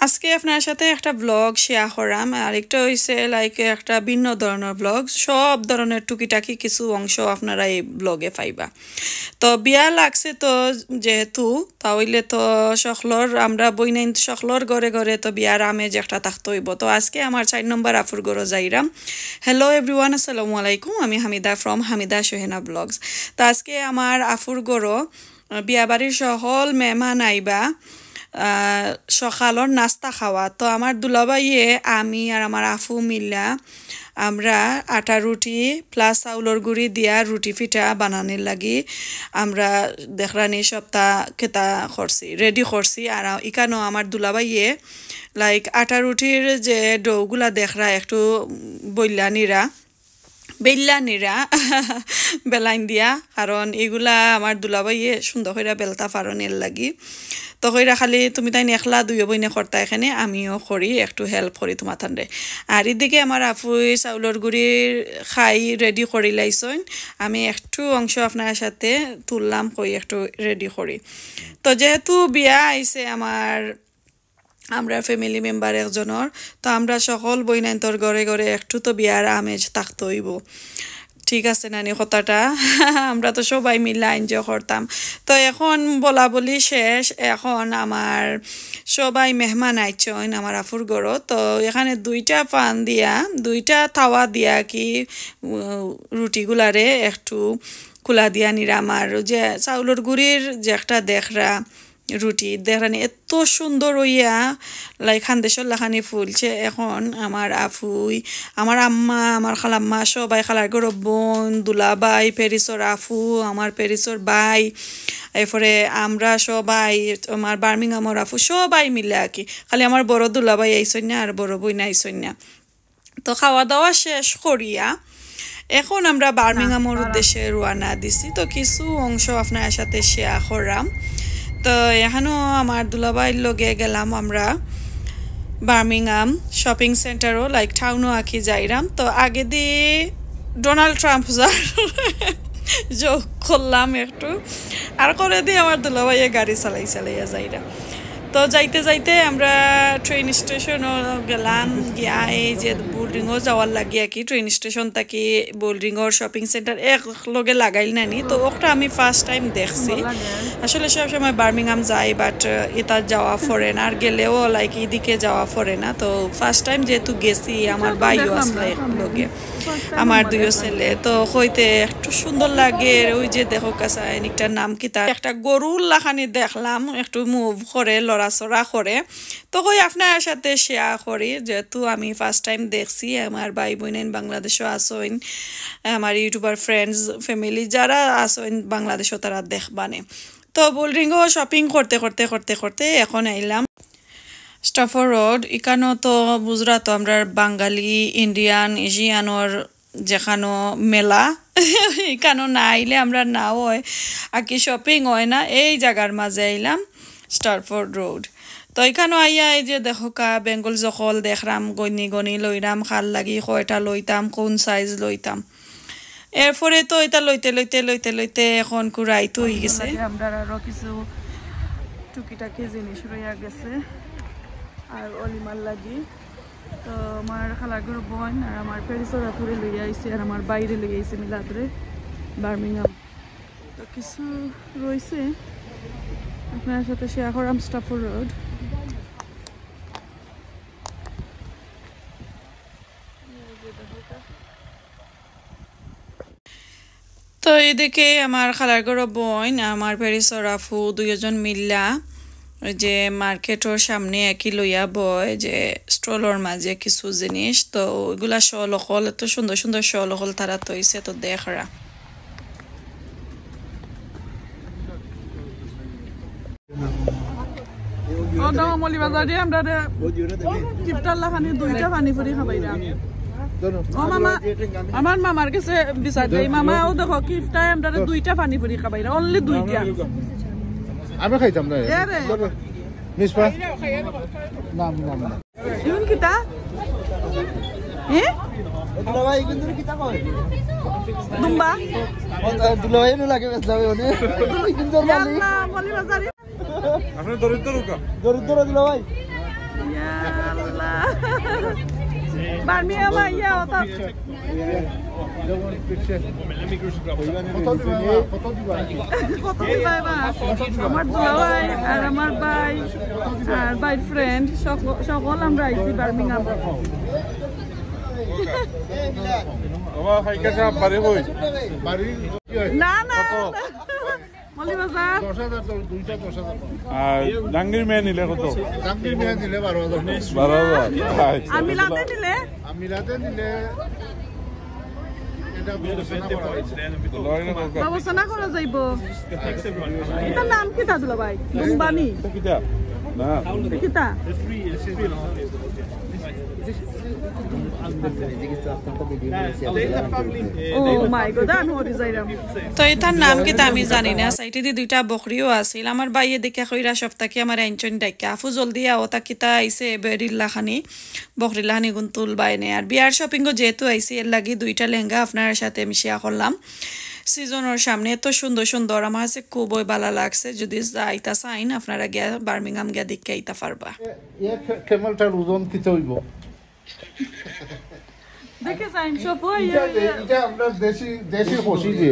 আজকে আপনার সাথে একটা ব্লগ শেয়ার করাম আর একটা হইছে লাইক একটা ভিন্ন ধরনের ব্লগ সব ধরনের টুকিটাকি কিছু অংশ আপনারা এই ব্লগে পাইবা তো বিয়া লাগছে তো যেহেতু তাহলে তো সকলর আমরা বইনাইন সকলর ঘরে ঘরে তো বিয়ার আমেজ একটা থাকতে হইব তো আজকে আমার 4 নম্বর আফুর ঘরে যাইরাম হ্যালো এভরিওয়ান আসসালামু আলাইকুম আমি হামিদা ফ্রম হামিদা সোহেনা ব্লগস তো আজকে আমার আফুর ঘরে বিয়া বাড়ির সকল মেহমান আইবা সকালের নাস্তা খাওয়া তো আমার দুলাভাইয়ে আমি আর আমার আফু মিল্লা আমরা আটা রুটি প্লাস চাউলের গুঁড়ি দিয়া রুটি পিঠা বানানোর লাগি আমরা দেখরানি সপ্তাহ কেতা করছি রেডি করছি আর ইকানো আমার দুলাভাইয়ে লাইক আটা রুটির যে ডৌগুলা দেখরা একটু বইলানিরা বেল্লানিরা বেলাইন দিয়া কারণ এগুলা আমার দুলাভাইয়ে সুন্দর করে বেলতা ফারনের লাগি তো কইরা খালি তুমি তাই একলা দুইও বইনে করতা এখানে আমিও করি একটু হেল্প করি তোমার তান্ডে আর এদিকে আমার আফুই চাউলের গুঁড়ির খাই রেডি করি লাইছইন আমি একটু অংশ আপনার সাথে তুললাম কই একটু রেডি করি তো যেহেতু বিয়া আইছে আমরা ফ্যামিলি মেম্বার একজনের তো আমরা সকল বইনান্তর ঘরে ঘরে একটু তো বিয়ার আমেজ থাকতে হইব ঠিক আছে নানি কথাটা আমরা তো সবাই মিলে এনজয় করতাম তো এখন বলা বলি শেষ এখন আমার সবাই মেহমান আইছেন আমার আফুর ঘরত তো এখানে দুইটা পান দিয়া দুইটা তাওয়া দিয়া কি রুটিগুলারে একটু খোলা দিয়া নিরাম আর যে চাউলের গুঁড়ির যে একটা দেখরা রুটি দেখরানি এত সুন্দর হইয়া লাইক খান্দেশর লাখানি ফুলছে এখন আমার আফুই আমার আম্মা আমার খালাম্মা সবাই খালার ঘর বোন দুলাভাই পেরিসর আফু আমার পেরিসর ভাই এরপরে আমরা সবাই আমার বার্মিংহামের আফু সবাই মিলে আর কি খালি আমার বড় দুলাভাই আইসন না আর বড় বই না আইসন না তো খাওয়া দাওয়া শেষ করিয়া এখন আমরা বার্মিংহামের উদ্দেশ্যে রওনা দিছি তো কিছু অংশ আপনার সাথে শেয়ার করলাম তো এখানেও আমার দুলাভাইয়ের লগে গেলাম আমরা বার্মিংহাম শপিং সেন্টারও লাইক টাউনও আঁকি যাইরাম তো আগে দিয়ে ডোনাল্ড ট্রাম্প যোগ করলাম একটু আর করে দিয়ে আমার দুলাভাইয়ে গাড়ি চালাইয়া যাইরাম তো যাইতে যাইতে আমরা ট্রেন স্টেশনও গেলাম গিয়া এই যে বোল্ডিংও যাওয়ার লাগে আর কি ট্রেন স্টেশন থাকি বোল্ডিংর শপিং সেন্টার এক লগে লাগাইল নানি তো ওটা আমি ফার্স্ট টাইম দেখছি আসলে সব সময় বার্মিংহাম যাই বাট এটা যাওয়া পড়ে না আর গেলেও লাইক এদিকে যাওয়া পড়ে না তো ফার্স্ট টাইম যেহেতু গেছি আমার ভাইও আসলে লগে আমার দুইও ছেলে তো হইতে একটু সুন্দর লাগে ওই যে দেখো কাছে একটা নাম কিতা একটা গরুর লাখানি দেখলাম একটু মুভ করে লড়াচড়া করে তো কই আপনার সাথে শেয়ার করি যেহেতু আমি ফার্স্ট টাইম দেখছি আমার ভাই বোন বাংলাদেশও আসইন আমার ইউটিউবার ফ্রেন্ডস ফ্যামিলি যারা আসইন বাংলাদেশও তারা দেখবানে তো বোল্ডিংও শপিং করতে করতে করতে করতে এখন আইলাম স্টাফর রোড এখানেও তো বুঝরা তো আমরা বাঙালি ইন্ডিয়ান এশিয়ানোর যেখানো মেলা এখানেও না আইলে আমরা না হয় আর কি শপিং হয় না এই জায়গার মাঝে আইলাম স্টারফোর্ড রোড তো এখানেও আইয়া এই যে দেখো কা বেঙ্গল জখল দেখরাম গনি লইরাম খাল লাগি কয়টা লইতাম কোন সাইজ লইতাম এরপরে তো এটা লইতে লইতে লইতে লইতে এখন কুরাইতো হয়ে গেছে আমরা আরো কিছু টুকিটাকি জিনিস রইয়া গেছে আর অলিমার লাগি তো আমার খালাগুর বোন আর আমার পেরিসর আফুরে লইয়া আইছে আর আমার বাইরে লইয়া আইছে মিলাদরে বার্মিংহাম তো কিছু রয়েছে আপনার সাথে শেয়ার করাম স্টাফোর রোড তো এদিকে আমার খালাগুর বোন আমার পেরিসর আফু দুইজন মিল্লা ওই যে মার্কেটের সামনে একই লইয়া বয় যে স্ট্রলর মাঝে কিছু জিনিস তো ওইগুলা শলখল এত সুন্দর সুন্দর শলখল তারা তৈছে তো দেখরা আমার মামার কাছে বিচার দেয় মামা ও দেখো কিফটায় আমরা দুইটা পানি পুরি খাবাইরা অনলি দুইটা আমরা খাইতাম না মিসপা না ইউন কিতা দুলাভাই কিন্তু কিতা কয় দুম্বা দুলাভাই নো লাগে বেসলাবে ওনে কিন্তু মালি না বলি বাজারে আপনি দরিদ্র দুলাভাই Yalla. Barmingham ya ota. Foto দিবা বা আমার দুলাভাই আর আমার ভাই আর ভাই ফ্রেন্ড সকল আমরা আইছি বার্মিংহাম বাবা হাইকা সাহেব বাড়ি কই বাড়ি না না মলি বাজার 10,000 দুইটা 10,000 আর ডাঙ্গির মেয়ে নিলে কত চাকরির মেয়ে দিলে 12,000 12,000 আমি লাতে নিলে আমি রাতে দিলে এটা ব্যবস্থা না করা যাইব এটার নাম কি তা দুলাভাই লুম্বানি কিটা না কিতা তো এটার নাম কি আমি জানি না সাইটে দি দুইটা বকরিও আছিল আমার বাইয়ে দেখে কইরা সপ্তাহে আমার আইনচন ডাইকা আফু জলদি আওতা কিতা আইছে বেরিল্লা খানি বকরিল্লা খানি গুনতুল বাইনে আর বিয়ার শপিংও যেহেতু আইছে এর লাগি দুইটা লেহেঙ্গা আপনার সাথে আমি শেয়ার করলাম সিজনের সামনে এত সুন্দর সুন্দর আমার কাছে খুবই ভালো লাগছে যদি যাইতা চাইন আপনারা গিয়া বার্মিংহাম গিয়া দেখে আইতা পারবা কেমলটার ওজন কিতে হইব দেখে যাইন সফই এটা আমরা দেশি খুশি যে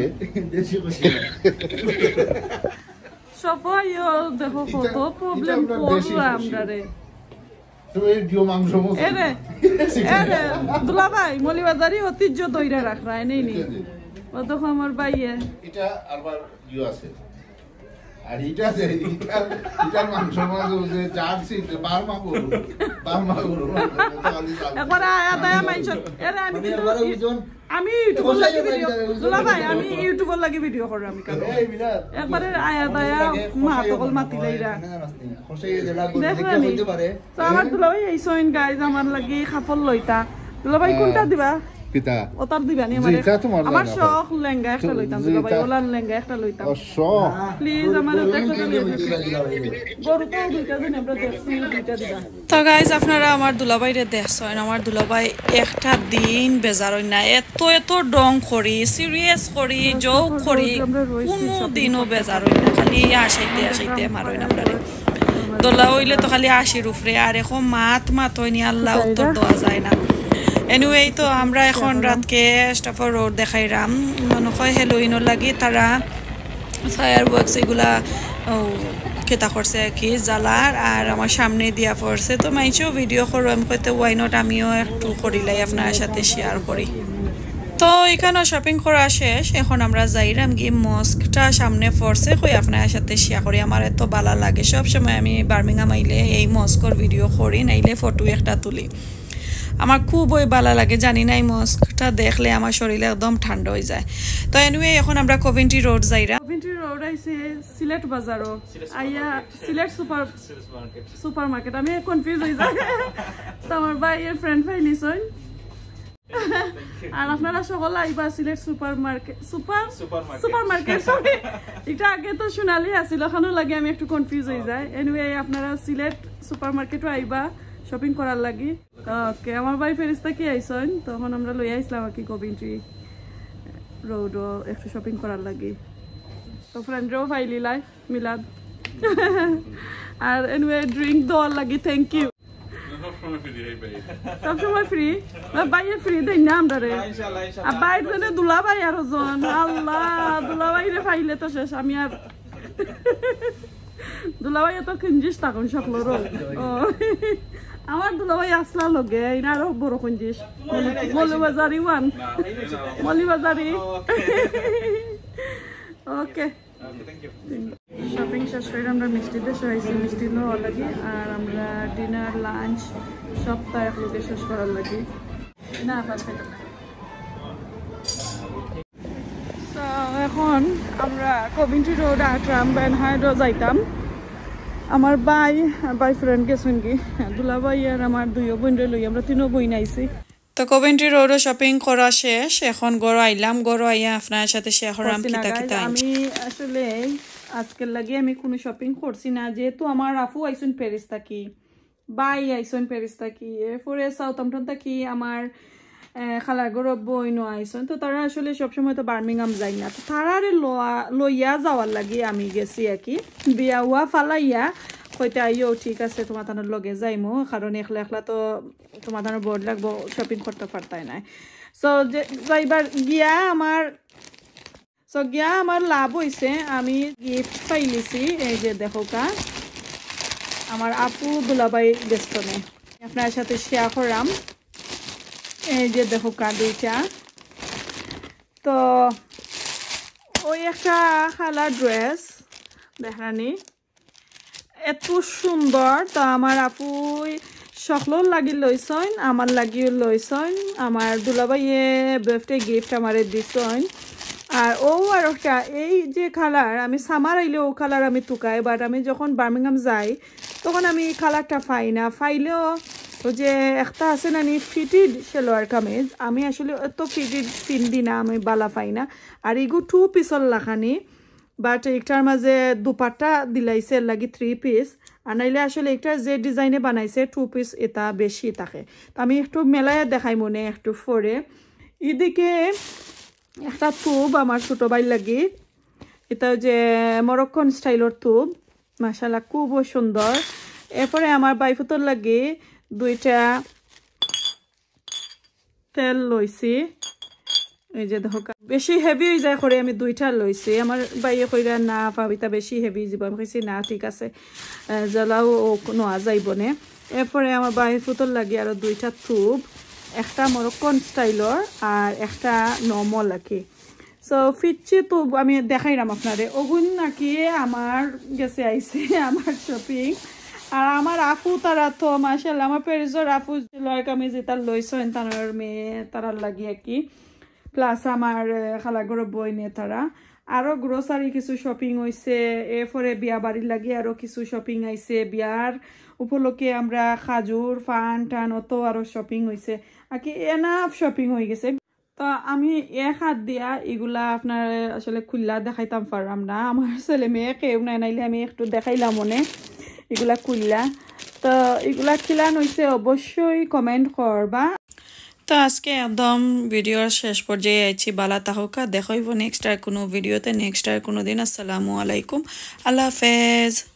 সফই দেখো কত প্রবলেম পড়লো আমরা রে তুমি দিও মাংস মো এরে দুলাভাই মলিবাজারি ঐতিহ্য দইরা রাখরাই নেই নি ও তো আমার ভাইয়ে এটা আবার দিও আছে আর এটা যে এটা মাংস যে জার্সি বারমা গরু একবার আয়া দায়া মাইছন এরে আমি ইউটিউব লাগি ভিডিও দুলাভাই আমি ইউটিউব লাগি ভিডিও করি আমি কারণ একবারে আয়া দায়া মা তকল মাতি লাইরা তো আমার দুলাভাই এই সইন গাইজ আমার লাগি খাফল লইতা দুলাভাই কোনটা দিবা কিতা ওতার দিবা নি আমার শখ লেহেঙ্গা একটা লইতাম দুলাভাই ওলার লেহেঙ্গা একটা লইতাম শখ প্লিজ আমার একটা গরু তো দুইটা দিন আমরা দেখছি দুইটা দিবা তো গাইজ আপনারা আমার দুলাভাইরে দেখছেন আমার দুলাভাই একটা দিন বেজার হই না এত ডং করি সিরিয়াস করি জোক করি কোনো দিনও বেজার হই না খালি আসাইতে মারই না আমরা দোলা হইলে তো খালি আশির উপরে আর এখন মাত হইনি আল্লাহ উত্তর দেওয়া যায় না এনিওয়ে তো আমরা এখন রাতকে স্টাফার রোড দেখাইলাম মনে হয় হেলোইনের লাগি তারা ফায়ার ওয়ার্কস এগুলা কেতা করছে কি জ্বালার আর আমার সামনে দিয়া পড়ছে তো মাইছেও ভিডিও করো আমি কইতে ওয়াই নট আমিও একটু করিলাই আপনার সাথে শেয়ার করি তো এখানে শপিং করা শেষ এখন আমরা যাইরাম গিয়ে মস্কটা সামনে পড়ছে কই আপনার সাথে শেয়ার করি আমার এত ভালো লাগে সবসময় আমি বার্মিংহাম আইলে এই মস্কর ভিডিও করি নাইলে ফটো একটা তুলি আমার খুবই ভালো লাগে জানি না এই মস্কটা দেখলে আমার শরীরে একদম ঠান্ডা হয়ে যায় তো এনিওয়ে এখন আমরা কভেন্ট্রি রোড যাইরা কভেন্ট্রি রোড আইছে সিলেট বাজারও আইয়া সিলেট সুপার মার্কেট আমি কনফিউজ হয়ে যাই তো আমার ভাইয়ের ফ্রেন্ড ভাই নিছই আর আপনারা সকলে আইবা সিলেট সুপার মার্কেট সরি এটা আগে তো সোনালি আছিল ওখানে লাগে আমি একটু কনফিউজ হয়ে যাই এনিওয়ে আপনারা সিলেট সুপার মার্কেটও আইবা শপিং করার লাগি ওকে আমার ভাই ফেরিস্তা কি আইসন তখন আমরা লই আইসলাম আর কি কভেন্ট্রি রোডও একটু শপিং করার লাগি তো ফ্রেন্ডরাও ফাইলি লাই মিলাদ আর এনিওয়ে ড্রিঙ্ক দেওয়ার লাগি থ্যাংক ইউ সবসময় ফ্রি বাইরে ফ্রি দেই না আমরা রে আর বাইর জন্য দুলাভাই আর জন আল্লাহ দুলাভাই রে ফাইলে তো শেষ আমি আর দুলাভাই তো কিনজিস তখন সকল রোল আমার দুলাভাই আসলা লগে আরো বড় কিনজিস মলিবাজারি মলিবাজারি ওকে শপিং শেষ করে আমরা মিষ্টি দেশে আইসি মিষ্টি নেওয়ার লাগি আর আমরা ডিনার লাঞ্চ সপ্তাহ এক লোকে শেষ করার লাগি না এখন আমরা কভেন্ট্রি রোড আটরাম বেনহাইডও যাইতাম আমার বাই ফ্রেন্ড গেছেন কি দুলাভাই আর আমার দুইও বোন লই আমরা তিনও বইন আইছি তো কভেন্ট্রি রোডও শপিং করা শেষ এখন গড় আইলাম গড় আইয়া আপনার সাথে শেয়ার করলাম কিতা আমি আসলে আজকের লাগে আমি কোনো শপিং করছি না যেহেতু আমার আফু আইসুন প্যারিস থাকি বাই আইসুন প্যারিস থাকি এরপরে সাউথহ্যাম্পটন থাকি আমার খালার গরব বইনও আইসন তো তারা আসলে সবসময় তো বার্মিংহাম যাই না তো তারারে লইয়া যাওয়ার লাগে আমি গেছি আর কি বিয়া হুয়া ফালাইয়া কইতে আইও ঠিক আছে তোমার তানোর লগে যাইমু কারণ একলা একলা তো তোমার তানোর বোর্ড লাগবো শপিং করতে পারতাই নাই সো যাইবার গিয়া আমার লাভ হইছে আমি গিফট পাইলিছি এই যে দেখো কা আমার আপু দুলাভাই বেস্তনে আপনার সাথে শেয়ার করলাম এই যে দেখো কা দুইটা তো ওই একটা কালার ড্রেস দেখানি এত সুন্দর তো আমার আপু সকল লাগি লইছইন আমার লাগিও লইছইন আমার দুলাভাইয়ে বার্থডে গিফট আমারে দিছইন আর ও আর একটা এই যে কালার আমি সামার আইলে ও কালার আমি তুকাই বাট আমি যখন বার্মিংহাম যাই তখন আমি এই কালারটা পাই না পাইলেও ও যে একটা আছে না নি ফিটেড সেলোয়ার কামিজ আমি আসলে এত ফিটেড পিন্দি না আমি বালা পাই না আর এগু 2 পিসর লাখানি বাট একটার মাঝে দুপাট্টা দিলাইছে লাগি 3 পিস আর নাইলে আসলে একটা যে ডিজাইনে বানাইছে 2 পিস এটা বেশি থাকে তো আমি একটু মেলায় দেখাই মনে একটু ফরে এদিকে একটা টুব আমার ছোট ভাই লাগি এটা যে মরক্কন স্টাইলের টুব মাশাআল্লাহ খুব সুন্দর এরপরে আমার বাইফুতর লাগি দুইটা তেল লইছি এই যে দেখো বেশি হেভি হয়ে যায় করে আমি দুইটা লইছি আমার বাইয়ে কইরা না ভাবিতা বেশি হেভি যাব আমি কইছি না ঠিক আছে জ্বালাও নোয়া যাইবনে এরপরে আমার বাইফুতর লাগি আরো দুইটা টুব একটা মরক্কন স্টাইলর আর একটা নর্মাল নাকি সো ফিটছে তো আমি দেখাইলাম আপনারে ওগুন নাকি আমার গেছে আইছে আমার শপিং আর আমার আপু তারা তো মাশাআল্লাহ আমার পেরিজর আপু লয় কামিজ এটা লইছেন তার মেয়ে তারা লাগিয়ে কি প্লাস আমার খালাগর বই নিয়ে তারা আরো গ্রোসারি কিছু শপিং হইছে এরপরে বিয়া বাড়ি লাগি আরো কিছু শপিং আইছে বিয়ার উপলক্ষে আমরা খাজুর ফান টান অত আরো শপিং হইছে আর কি এনাফ শপিং হয়ে গেছে তো আমি এক হাত দিয়া এগুলা আপনার আসলে খুললা দেখাইতাম পারলাম না আমার ছেলে মেয়ে কেউ নাই নাইলে আমি একটু দেখাইলাম মনে এগুলা খুললা তো এগুলা খিলান হইছে অবশ্যই কমেন্ট করবা তো আজকে একদম ভিডিওর শেষ পর্যায়ে আইছি বালা তাহকা দেখাইব নেক্সট আর কোনো ভিডিওতে নেক্সট আর কোনো দিন আসসালামু আলাইকুম আল্লাহ হাফেজ